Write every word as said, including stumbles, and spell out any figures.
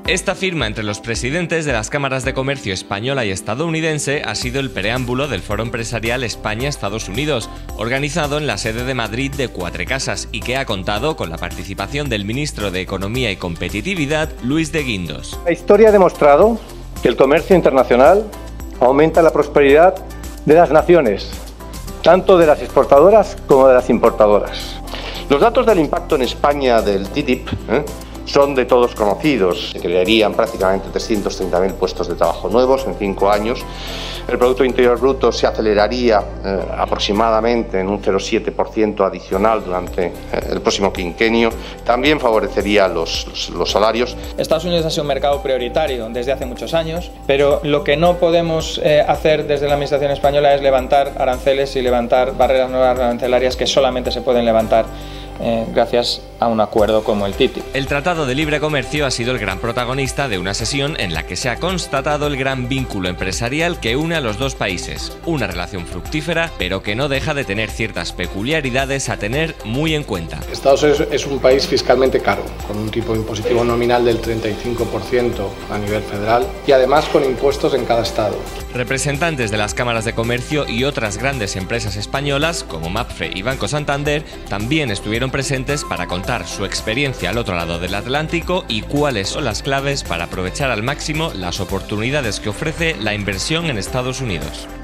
Esta firma entre los presidentes de las cámaras de comercio española y estadounidense ha sido el preámbulo del Foro Empresarial España-Estados Unidos, organizado en la sede de Madrid de Cuatro Casas y que ha contado con la participación del ministro de Economía y Competitividad, Luis de Guindos. La historia ha demostrado que el comercio internacional aumenta la prosperidad de las naciones, tanto de las exportadoras como de las importadoras. Los datos del impacto en España del T T I P ¿eh? son de todos conocidos. Se crearían prácticamente trescientos treinta mil puestos de trabajo nuevos en cinco años. El Producto Interior Bruto se aceleraría eh, aproximadamente en un cero coma siete por ciento adicional durante eh, el próximo quinquenio. También favorecería los, los, los salarios. Estados Unidos ha sido un mercado prioritario desde hace muchos años, pero lo que no podemos eh, hacer desde la Administración española es levantar aranceles y levantar barreras nuevas arancelarias que solamente se pueden levantar Eh, gracias a un acuerdo como el T T I P. El Tratado de Libre Comercio ha sido el gran protagonista de una sesión en la que se ha constatado el gran vínculo empresarial que une a los dos países, una relación fructífera, pero que no deja de tener ciertas peculiaridades a tener muy en cuenta. Estados Unidos es un país fiscalmente caro, con un tipo impositivo nominal del treinta y cinco por ciento a nivel federal y además con impuestos en cada estado. Representantes de las cámaras de comercio y otras grandes empresas españolas, como Mapfre y Banco Santander, también estuvieron presentes para contar su experiencia al otro lado del Atlántico y cuáles son las claves para aprovechar al máximo las oportunidades que ofrece la inversión en Estados Unidos.